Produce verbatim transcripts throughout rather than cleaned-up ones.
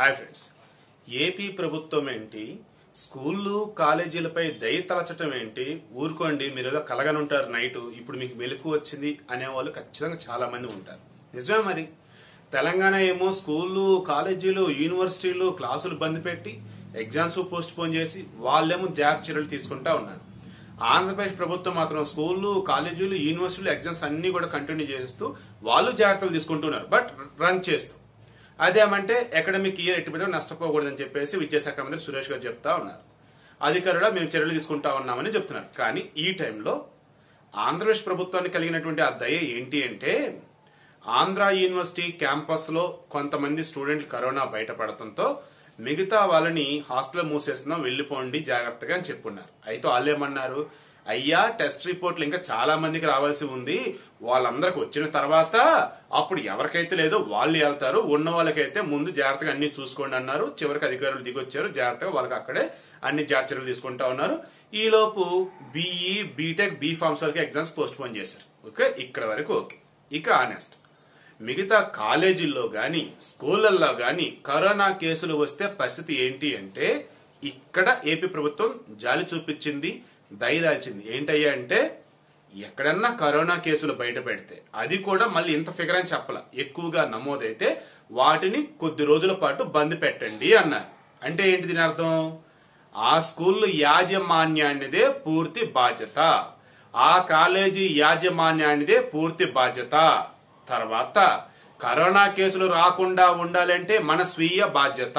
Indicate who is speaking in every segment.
Speaker 1: Hi friends, AP ప్రభుత్వం ఏంటి, స్కూళ్ళు కాలేజీలపై దయ తలచటం ఏంటి, ఊరుకోండి మీరు ఏదో కలగనుంటారు నైట్ ఇప్పుడు మీకు మెలకు వచ్చింది అనేవాళ్ళు ఖచ్చితంగా చాలా మంది ఉంటారు. నిజమే. మరి తెలంగాణ ఏమో స్కూళ్ళు కాలేజీలు యూనివర్సిటీలు క్లాసులు బంద్ పెట్టి ఎగ్జామ్స్ పోస్ట్ పోన్ చేసి వాళ్ళేమో జాగ్రత్త చర్యలు తీసుకుంటా ఉన్నారు. ఆంధ్రప్రదేశ్ ప్రభుత్వం మాత్రం స్కూళ్ళు కాలేజీలు యూనివర్సిటీలు ఎగ్జామ్స్ అన్ని కూడా కంటిన్యూ చేస్తూ వాళ్ళు జాగ్రత్తలు తీసుకుంటున్నారు, బట్ రన్ చేస్తూ. అదేమంటే అకాడమిక్ ఇయర్ ఎట్టి నష్టపోకూడదని చెప్పేసి విద్యాశాఖ మంత్రి సురేష్ గారు చెప్తా ఉన్నారు. అధికారులు మేము చర్యలు తీసుకుంటా ఉన్నామని చెప్తున్నారు. కానీ ఈ టైంలో ఆంధ్రప్రదేశ్ ప్రభుత్వానికి కలిగినటువంటి ఆ దయ ఏంటి అంటే, ఆంధ్ర యూనివర్సిటీ క్యాంపస్ లో కొంతమంది స్టూడెంట్లు కరోనా బయటపడటంతో మిగతా వాళ్ళని హాస్టల్ మూసేస్తున్నాం, వెళ్లిపోండి జాగ్రత్తగా అని చెప్పున్నారు. అయితే వాళ్ళు ఏమన్నారు, అయ్యా టెస్ట్ రిపోర్ట్లు ఇంకా చాలా మందికి రావాల్సి ఉంది, వాళ్ళందరికి వచ్చిన తర్వాత అప్పుడు ఎవరికైతే లేదో వాళ్ళు వెళ్తారు, ఉన్న వాళ్ళకైతే ముందు జాగ్రత్తగా అన్ని చూసుకోండి అన్నారు. చివరికి అధికారులు దిగొచ్చారు, జాగ్రత్తగా వాళ్ళకి అక్కడే అన్ని జాగ్రత్త చర్యలు తీసుకుంటా ఉన్నారు. ఈ లోపు బీఈ బీటెక్ బీ ఫార్మ్స్ వరకు ఎగ్జామ్స్ పోస్ట్ పోన్ చేశారు. ఓకే, ఇక్కడ వరకు ఓకే. ఇక ఆనెస్ట్ మిగతా కాలేజీల్లో గాని స్కూళ్లలో గాని కరోనా కేసులు వస్తే పరిస్థితి ఏంటి అంటే, ఇక్కడ ఏపీ ప్రభుత్వం జాలి చూపించింది, దయదాల్చింది. ఏంటయ్యా అంటే, ఎక్కడన్నా కరోనా కేసులు బయట పెడితే అది కూడా మళ్ళీ ఇంత ఫిగర్ అని చెప్పాల, ఎక్కువగా నమోదైతే వాటిని కొద్ది రోజుల పాటు బంద్ పెట్టండి అన్నారు. అంటే ఏంటి దీని అర్థం, ఆ స్కూల్ యాజమాన్యానిదే పూర్తి బాధ్యత, ఆ కాలేజీ యాజమాన్యానిదే పూర్తి బాధ్యత. తర్వాత కరోనా కేసులు రాకుండా ఉండాలంటే మన స్వీయ బాధ్యత.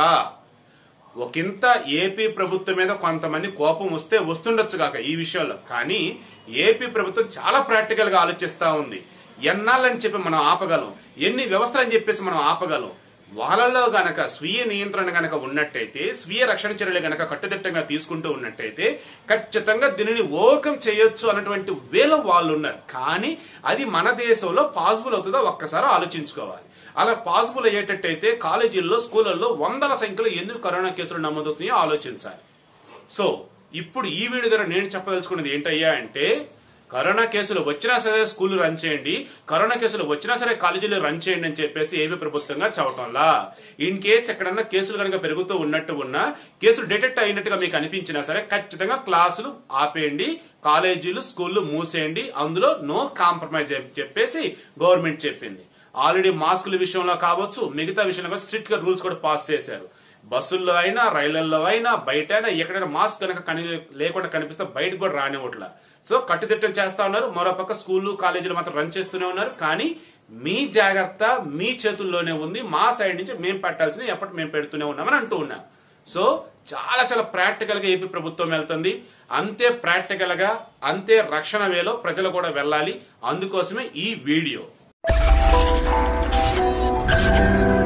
Speaker 1: ఒకంత ఏపీ ప్రభుత్వం మీద కొంతమంది కోపం వస్తే వస్తుండొచ్చు కాక ఈ విషయంలో, కానీ ఏపీ ప్రభుత్వం చాలా ప్రాక్టికల్ గా ఆలోచిస్తా ఉంది. ఎన్నాళ్ళని చెప్పి మనం ఆపగలం, ఎన్ని వ్యవస్థలు అని చెప్పేసి మనం ఆపగలం. వాళ్ళలో గనక స్వీయ నియంత్రణ గనక ఉన్నట్టయితే, స్వీయ రక్షణ చర్యలు గనక కట్టుదిట్టంగా తీసుకుంటూ ఉన్నట్టయితే ఖచ్చితంగా దీనిని ఓవర్కమ్ చేయొచ్చు అన్నటువంటి వేలో వాళ్ళు ఉన్నారు. కానీ అది మన దేశంలో పాసిబుల్ అవుతుందో ఒక్కసారి ఆలోచించుకోవాలి. అలా పాసిబుల్ అయ్యేటట్టయితే కాలేజీల్లో స్కూళ్ళల్లో వందల సంఖ్యలో ఎందుకు కరోనా కేసులు నమోదవుతున్నాయో ఆలోచించాలి. సో ఇప్పుడు ఈ వీడియో ద్వారా నేను చెప్పదలుచుకున్నది ఏంటయ్యా అంటే, కరోనా కేసులు వచ్చినా సరే స్కూల్ రన్ చేయండి, కరోనా కేసులు వచ్చినా సరే కాలేజీలు రన్ చేయండి అని చెప్పేసి ఏపీ ప్రభుత్వంగా చెప్పటంలా. ఇన్ కేసు ఎక్కడన్నా కేసులు కనుక పెరుగుతూ ఉన్నట్టు ఉన్నా, కేసులు డిటెక్ట్ అయినట్టుగా మీకు అనిపించినా సరే ఖచ్చితంగా క్లాసులు ఆపేయండి, కాలేజీలు స్కూళ్లు మూసేయండి, అందులో నో కాంప్రమైజ్ అని చెప్పేసి గవర్నమెంట్ చెప్పింది. ఆల్రెడీ మాస్కుల విషయంలో కావచ్చు, మిగతా విషయంలో స్ట్రిక్ట్ గా రూల్స్ కూడా పాస్ చేశారు. బస్సుల్లో అయినా రైళ్లలో అయినా బయట అయినా ఎక్కడైనా మాస్క్ కనుక కని లేకుండా కనిపిస్తే బయటకు కూడా రానివ్వట్లా. సో కట్టుదిట్టం చేస్తా ఉన్నారు. మరోపక్క స్కూళ్లు కాలేజీలు మాత్రం రన్ చేస్తూనే ఉన్నారు. కానీ మీ జాగ్రత్త మీ చేతుల్లోనే ఉంది, మా సైడ్ నుంచి మేము పెట్టాల్సిన ఎఫర్ట్ మేము పెడుతూనే ఉన్నామని అంటూ ఉన్నాం. సో చాలా చాలా ప్రాక్టికల్ గా ఏపీ ప్రభుత్వం వెళ్తుంది. అంతే ప్రాక్టికల్ గా అంతే రక్షణ వేలో ప్రజలు కూడా వెళ్ళాలి. అందుకోసమే ఈ వీడియో.